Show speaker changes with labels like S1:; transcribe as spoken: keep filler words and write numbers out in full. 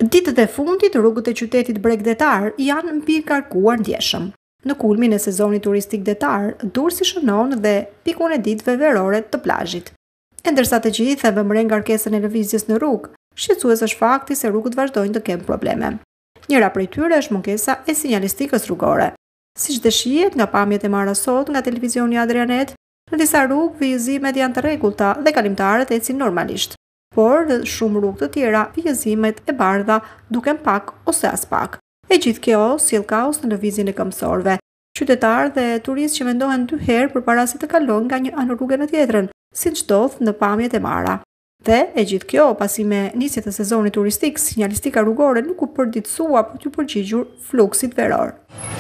S1: Ditët e fundit, rrugët e qytetit bregdetar janë mbi karkuar ndjeshëm. Në kulmin e sezonit turistik detar, Durrësi shënon dhe pikun e ditëve verore të plazhit. E ndërsa të gjithë e vëmëren ngarkesën e lëvizjes në rrugë, shqetësues është fakti se rrugët vazhdojnë të kenë probleme. Njëra prej tyre është mungesa e sinjalistikës rrugore. Siç dëshihet nga pamjet e marra sot nga televizioni Adrianet, në disa rrugë vijëzimet janë të rregullta dhe kalimtarët ecin normalisht. Por në shumë rrugë të tjera, vijëzimet e bardha duken pak ose as pak. E gjithë kjo sjell kaos në lëvizjen e këmbësorëve, qytetarë dhe turistë që mendohen dy herë përpara se të kalojnë nga një anë rruge në tjetrën, siç ndodh në pamjet e marra. Dhe e gjithë kjo pasi me nisjet e sezonit turistik, sinjalistika rrugore nuk u përditësua për t'u përgjigjur fluksit veror.